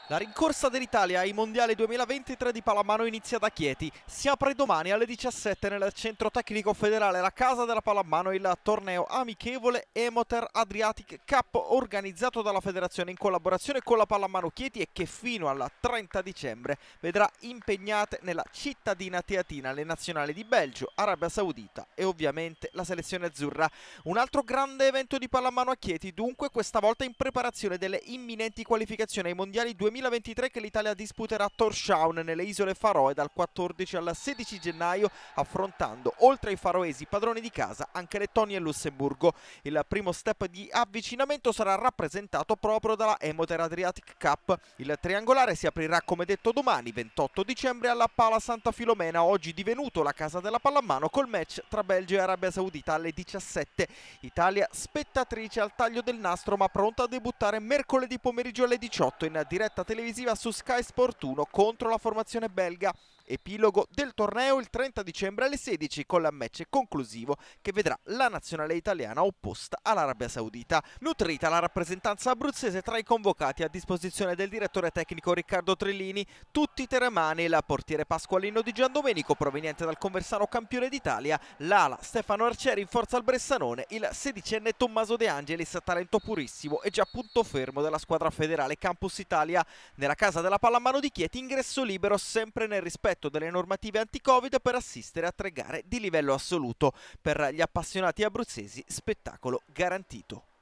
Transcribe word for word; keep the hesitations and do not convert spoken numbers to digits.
La rincorsa dell'Italia ai mondiali duemilaventitré di pallamano inizia da Chieti. Si apre domani alle diciassette nel centro tecnico federale La Casa della Pallamano il torneo amichevole Emoter Adriatic Cup organizzato dalla federazione in collaborazione con la Pallamano Chieti e che fino al trenta dicembre vedrà impegnate nella cittadina teatina le nazionali di Belgio, Arabia Saudita e ovviamente la selezione azzurra. Un altro grande evento di pallamano a Chieti dunque, questa volta in preparazione delle imminenti qualificazioni ai mondiali duemilaventitré che l'Italia disputerà a Tórshavn nelle isole Faroe dal quattordici al sedici gennaio, affrontando oltre ai faroesi padroni di casa anche Lettonia e Lussemburgo. Il primo step di avvicinamento sarà rappresentato proprio dalla Emoter Adriatic Cup. Il triangolare si aprirà come detto domani ventotto dicembre alla Pala Santa Filomena, oggi divenuto la casa della pallamano, col match tra Belgio e Arabia Saudita alle diciassette. Italia spettatrice al taglio del nastro ma pronta a debuttare mercoledì pomeriggio alle diciotto in diretta televisiva su Sky Sport uno contro la formazione belga. Epilogo del torneo il trenta dicembre alle sedici con il match conclusivo che vedrà la nazionale italiana opposta all'Arabia Saudita. Nutrita la rappresentanza abruzzese tra i convocati a disposizione del direttore tecnico Riccardo Trillini, tutti teremani, il portiere Pasqualino Di Giandomenico proveniente dal Conversano campione d'Italia, l'ala Stefano Arcieri in forza al Bressanone, il sedicenne Tommaso De Angelis talento purissimo e già punto fermo della squadra federale Campus Italia. Nella casa della pallamano di Chieti ingresso libero sempre nel rispetto delle normative anti-Covid per assistere a tre gare di livello assoluto. Per gli appassionati abruzzesi spettacolo garantito.